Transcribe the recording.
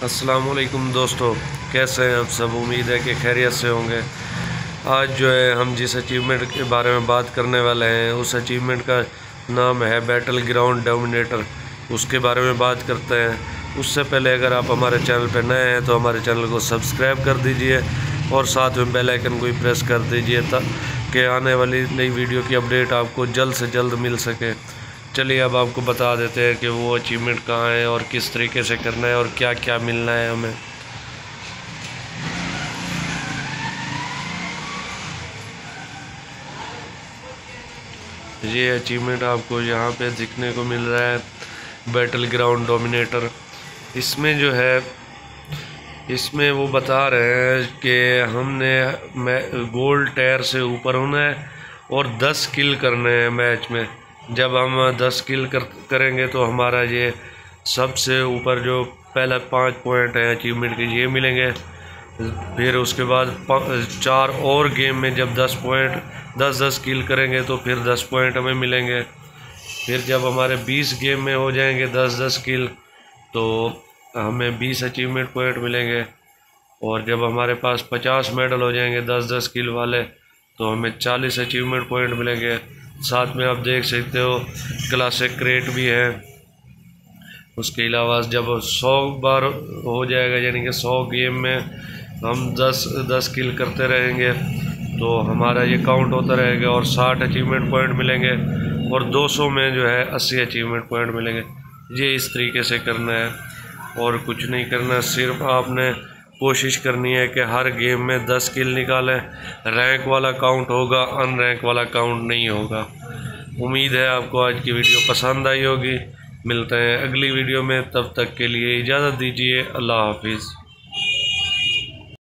अस्सलामुअलैकुम दोस्तों, कैसे हैं आप सब। उम्मीद है कि खैरियत से होंगे। आज जो है हम जिस अचीवमेंट के बारे में बात करने वाले हैं उस अचीवमेंट का नाम है बैटल ग्राउंड डोमिनेटर। उसके बारे में बात करते हैं। उससे पहले अगर आप हमारे चैनल पर नए हैं तो हमारे चैनल को सब्सक्राइब कर दीजिए और साथ में बेल आइकन को भी प्रेस कर दीजिए ताकि आने वाली नई वीडियो की अपडेट आपको जल्द से जल्द मिल सके। चलिए अब आपको बता देते हैं कि वो अचीवमेंट कहाँ है और किस तरीके से करना है और क्या क्या मिलना है हमें। ये अचीवमेंट आपको यहाँ पे दिखने को मिल रहा है, बैटल ग्राउंड डोमिनेटर। इसमें जो है इसमें वो बता रहे हैं कि हमने गोल्ड टायर से ऊपर होना है और 10 किल करने हैं मैच में। जब हम 10 किल करेंगे तो हमारा ये सबसे ऊपर जो पहला 5 पॉइंट है अचीवमेंट के ये मिलेंगे। फिर उसके बाद 4 और गेम में जब 10 किल करेंगे तो फिर 10 पॉइंट हमें मिलेंगे। फिर जब हमारे 20 गेम में हो जाएंगे 10 किल तो हमें 20 अचीवमेंट पॉइंट मिलेंगे। और जब हमारे पास 50 मेडल हो जाएंगे 10 किल वाले तो हमें 40 अचीवमेंट पॉइंट मिलेंगे। साथ में आप देख सकते हो क्लासिक क्रेट भी है। उसके अलावा जब 100 बार हो जाएगा यानी कि 100 गेम में हम 10 किल करते रहेंगे तो हमारा ये काउंट होता रहेगा और 60 अचीवमेंट पॉइंट मिलेंगे और 200 में जो है 80 अचीवमेंट पॉइंट मिलेंगे। ये इस तरीके से करना है और कुछ नहीं करना, सिर्फ आपने कोशिश करनी है कि हर गेम में 10 किल निकालें। रैंक वाला काउंट होगा, अनरैंक वाला काउंट नहीं होगा। उम्मीद है आपको आज की वीडियो पसंद आई होगी। मिलते हैं अगली वीडियो में, तब तक के लिए इजाज़त दीजिए। अल्लाह हाफिज़।